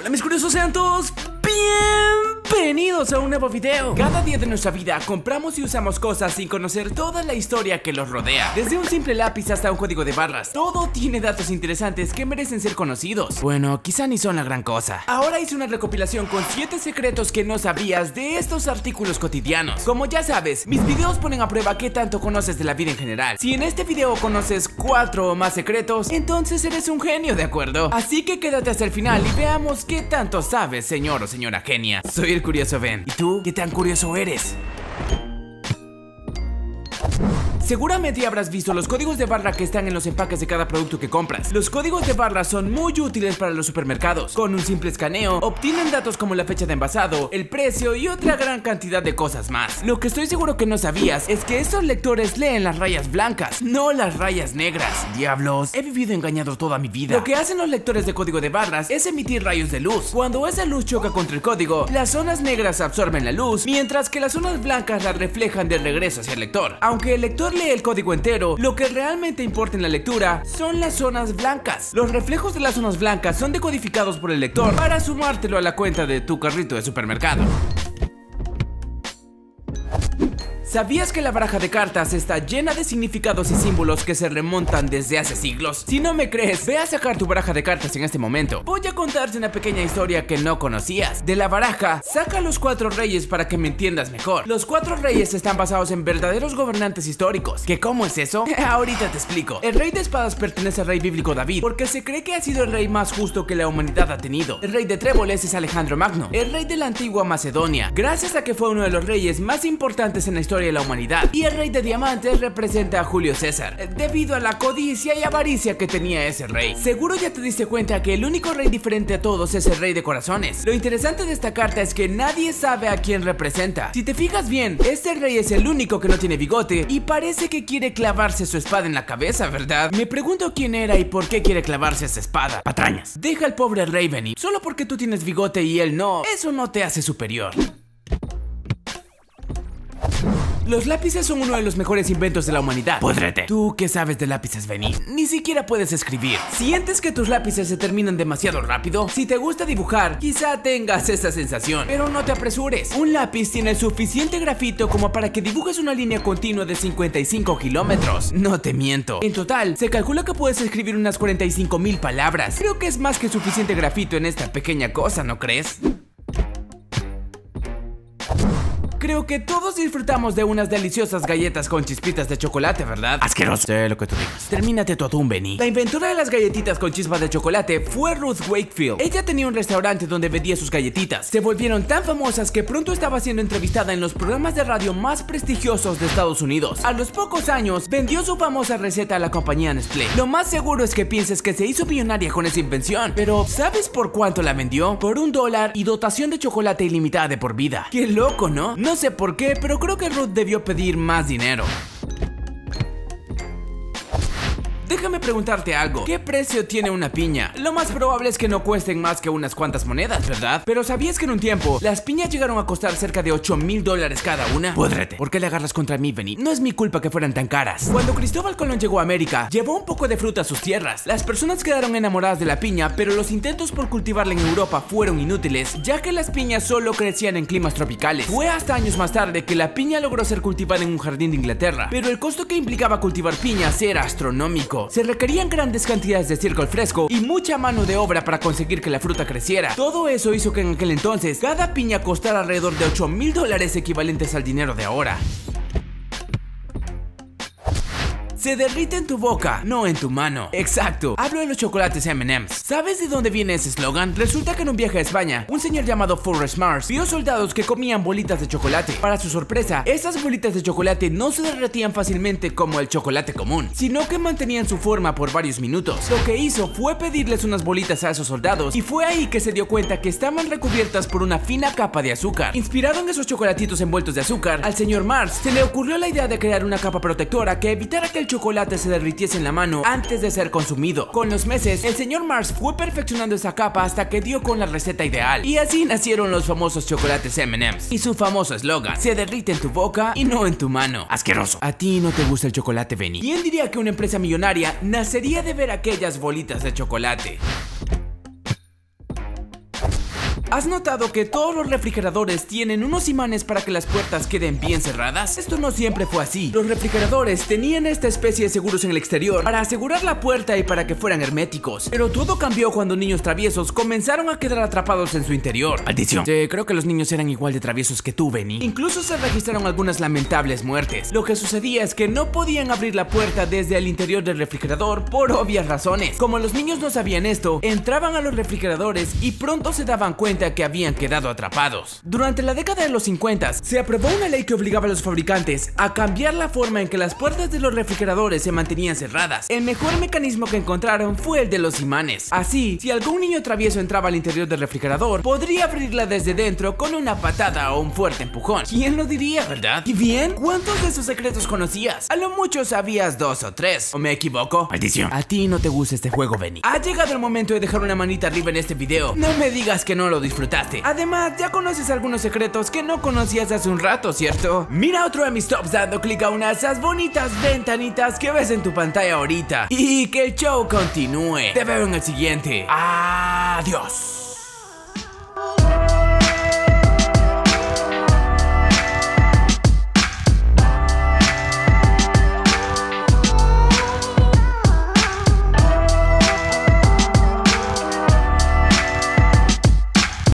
Hola mis curiosos, sean todos bienvenidos a un nuevo video. Cada día de nuestra vida compramos y usamos cosas sin conocer toda la historia que los rodea. Desde un simple lápiz hasta un código de barras, todo tiene datos interesantes que merecen ser conocidos. Bueno, quizá ni son la gran cosa. Ahora hice una recopilación con 7 secretos que no sabías de estos artículos cotidianos. Como ya sabes, mis videos ponen a prueba qué tanto conoces de la vida en general. Si en este video conoces 4 o más secretos, entonces eres un genio, ¿de acuerdo? Así que quédate hasta el final y veamos qué tanto sabes, señor o señora genia. Soy el curioso Ben. ¿Y tú? ¿Qué tan curioso eres? Seguramente habrás visto los códigos de barra que están en los empaques de cada producto que compras. Los códigos de barra son muy útiles para los supermercados. Con un simple escaneo, obtienen datos como la fecha de envasado, el precio y otra gran cantidad de cosas más. Lo que estoy seguro que no sabías es que estos lectores leen las rayas blancas, no las rayas negras. Diablos, he vivido engañado toda mi vida. Lo que hacen los lectores de código de barras es emitir rayos de luz. Cuando esa luz choca contra el código, las zonas negras absorben la luz, mientras que las zonas blancas la reflejan de regreso hacia el lector. Aunque el lector lee el código entero, lo que realmente importa en la lectura son las zonas blancas. Los reflejos de las zonas blancas son decodificados por el lector para sumártelo a la cuenta de tu carrito de supermercado. ¿Sabías que la baraja de cartas está llena de significados y símbolos que se remontan desde hace siglos? Si no me crees, ve a sacar tu baraja de cartas en este momento. Voy a contarte una pequeña historia que no conocías. De la baraja, saca los 4 reyes para que me entiendas mejor. Los 4 reyes están basados en verdaderos gobernantes históricos. ¿Qué cómo es eso? Ahorita te explico. El rey de espadas pertenece al rey bíblico David, porque se cree que ha sido el rey más justo que la humanidad ha tenido. El rey de tréboles es Alejandro Magno, el rey de la antigua Macedonia, gracias a que fue uno de los reyes más importantes en la historia de la humanidad. Y el rey de diamantes representa a Julio César, debido a la codicia y avaricia que tenía ese rey. Seguro ya te diste cuenta que el único rey diferente a todos es el rey de corazones. Lo interesante de esta carta es que nadie sabe a quién representa. Si te fijas bien, este rey es el único que no tiene bigote y parece que quiere clavarse su espada en la cabeza, ¿verdad? Me pregunto quién era y por qué quiere clavarse esa espada. Patrañas. Deja al pobre rey venir. Solo porque tú tienes bigote y él no, eso no te hace superior. Los lápices son uno de los mejores inventos de la humanidad. ¡Pudrete! ¿Tú qué sabes de lápices, Benny? Ni siquiera puedes escribir. ¿Sientes que tus lápices se terminan demasiado rápido? Si te gusta dibujar, quizá tengas esa sensación, pero no te apresures. Un lápiz tiene el suficiente grafito como para que dibujes una línea continua de 55 kilómetros. No te miento. En total, se calcula que puedes escribir unas 45,000 palabras. Creo que es más que suficiente grafito en esta pequeña cosa, ¿no crees? Creo que todos disfrutamos de unas deliciosas galletas con chispitas de chocolate, ¿verdad? Asqueroso. Sé lo que tú digas. Termínate tu atún, Benny. La inventora de las galletitas con chispas de chocolate fue Ruth Wakefield. Ella tenía un restaurante donde vendía sus galletitas. Se volvieron tan famosas que pronto estaba siendo entrevistada en los programas de radio más prestigiosos de Estados Unidos. A los pocos años, vendió su famosa receta a la compañía Nestlé. Lo más seguro es que pienses que se hizo millonaria con esa invención. Pero, ¿sabes por cuánto la vendió? Por $1 y dotación de chocolate ilimitada de por vida. Qué loco, ¿no? No sé por qué, pero creo que Ruth debió pedir más dinero. Déjame preguntarte algo. ¿Qué precio tiene una piña? Lo más probable es que no cuesten más que unas cuantas monedas, ¿verdad? Pero ¿sabías que en un tiempo las piñas llegaron a costar cerca de $8,000 cada una? Pudrete. ¿Por qué le agarras contra mí, Benny? No es mi culpa que fueran tan caras. Cuando Cristóbal Colón llegó a América, llevó un poco de fruta a sus tierras. Las personas quedaron enamoradas de la piña, pero los intentos por cultivarla en Europa fueron inútiles, ya que las piñas solo crecían en climas tropicales. Fue hasta años más tarde que la piña logró ser cultivada en un jardín de Inglaterra, pero el costo que implicaba cultivar piñas era astronómico. Se requerían grandes cantidades de estiércol fresco y mucha mano de obra para conseguir que la fruta creciera. Todo eso hizo que en aquel entonces cada piña costara alrededor de $8,000 equivalentes al dinero de ahora. Se derrite en tu boca, no en tu mano. Exacto, hablo de los chocolates M&M's. ¿Sabes de dónde viene ese eslogan? Resulta que en un viaje a España, un señor llamado Forrest Mars vio soldados que comían bolitas de chocolate. Para su sorpresa, esas bolitas de chocolate no se derretían fácilmente como el chocolate común, sino que mantenían su forma por varios minutos. Lo que hizo fue pedirles unas bolitas a esos soldados, y fue ahí que se dio cuenta que estaban recubiertas por una fina capa de azúcar. Inspirado en esos chocolatitos envueltos de azúcar, al señor Mars se le ocurrió la idea de crear una capa protectora que evitara que el chocolate se derritiese en la mano antes de ser consumido. Con los meses, el señor Mars fue perfeccionando esa capa hasta que dio con la receta ideal. Y así nacieron los famosos chocolates M&M's y su famoso eslogan: se derrite en tu boca y no en tu mano. Asqueroso. ¿A ti no te gusta el chocolate, Benny? ¿Quién diría que una empresa millonaria nacería de ver aquellas bolitas de chocolate? ¿Has notado que todos los refrigeradores tienen unos imanes para que las puertas queden bien cerradas? Esto no siempre fue así. Los refrigeradores tenían esta especie de seguros en el exterior para asegurar la puerta y para que fueran herméticos. Pero todo cambió cuando niños traviesos comenzaron a quedar atrapados en su interior. Maldición. Sí, creo que los niños eran igual de traviesos que tú, Benny. Incluso se registraron algunas lamentables muertes. Lo que sucedía es que no podían abrir la puerta desde el interior del refrigerador por obvias razones. Como los niños no sabían esto, entraban a los refrigeradores y pronto se daban cuenta que habían quedado atrapados. Durante la década de los 50 se aprobó una ley que obligaba a los fabricantes a cambiar la forma en que las puertas de los refrigeradores se mantenían cerradas. El mejor mecanismo que encontraron fue el de los imanes. Así, si algún niño travieso entraba al interior del refrigerador, podría abrirla desde dentro con una patada o un fuerte empujón. ¿Quién lo diría, verdad? ¿Y bien? ¿Cuántos de esos secretos conocías? A lo mucho sabías 2 o 3. ¿O me equivoco? Maldición. A ti no te gusta este juego, Benny. Ha llegado el momento de dejar una manita arriba en este video. No me digas que no lo disfrutaste. Además, ya conoces algunos secretos que no conocías hace un rato, ¿cierto? Mira otro de mis tops dando clic a una de esas bonitas ventanitas que ves en tu pantalla ahorita. Y que el show continúe. Te veo en el siguiente. Adiós.